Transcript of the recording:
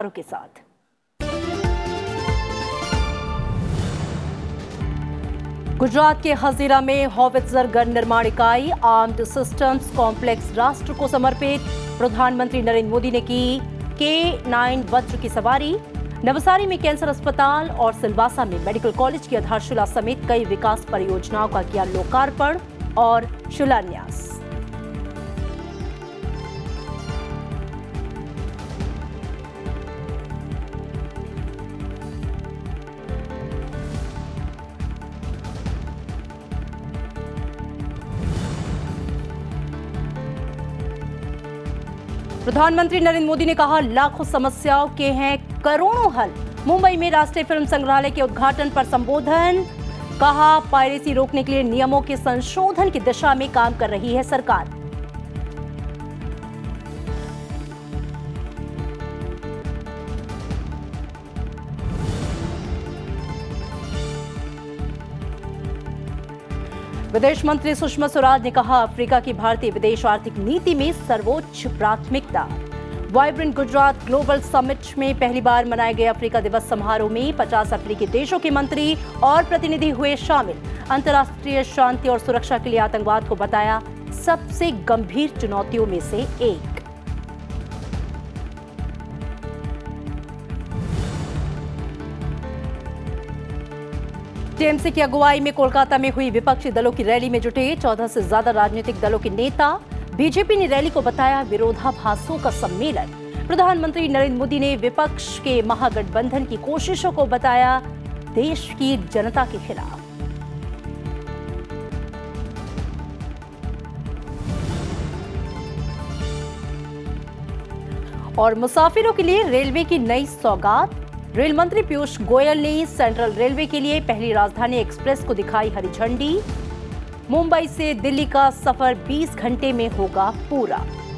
के साथ। गुजरात के हजीरा में हॉवित्जर गन निर्माण इकाई आर्म्ड सिस्टम्स कॉम्प्लेक्स राष्ट्र को समर्पित। प्रधानमंत्री नरेंद्र मोदी ने की K9 वज्र की सवारी। नवसारी में कैंसर अस्पताल और सिलवासा में मेडिकल कॉलेज की आधारशिला समेत कई विकास परियोजनाओं का किया लोकार्पण और शिलान्यास। प्रधानमंत्री नरेंद्र मोदी ने कहा, लाखों समस्याओं के हैं करोड़ों हल। मुंबई में राष्ट्रीय फिल्म संग्रहालय के उद्घाटन पर संबोधन। कहा, पायरेसी रोकने के लिए नियमों के संशोधन की दिशा में काम कर रही है सरकार। विदेश मंत्री सुषमा स्वराज ने कहा, अफ्रीका की भारतीय विदेश आर्थिक नीति में सर्वोच्च प्राथमिकता। वाइब्रेंट गुजरात ग्लोबल समिट में पहली बार मनाए गए अफ्रीका दिवस समारोह में 50 अफ्रीकी देशों के मंत्री और प्रतिनिधि हुए शामिल। अंतर्राष्ट्रीय शांति और सुरक्षा के लिए आतंकवाद को बताया सबसे गंभीर चुनौतियों में से एक। टीएमसी की अगुवाई में कोलकाता में हुई विपक्षी दलों की रैली में जुटे 14 से ज्यादा राजनीतिक दलों के नेता। बीजेपी ने रैली को बताया विरोधाभासों का सम्मेलन। प्रधानमंत्री नरेंद्र मोदी ने विपक्ष के महागठबंधन की कोशिशों को बताया देश की जनता के खिलाफ। और मुसाफिरों के लिए रेलवे की नई सौगात। रेल मंत्री पीयूष गोयल ने सेंट्रल रेलवे के लिए पहली राजधानी एक्सप्रेस को दिखाई हरी झंडी। मुंबई से दिल्ली का सफर 20 घंटे में होगा पूरा।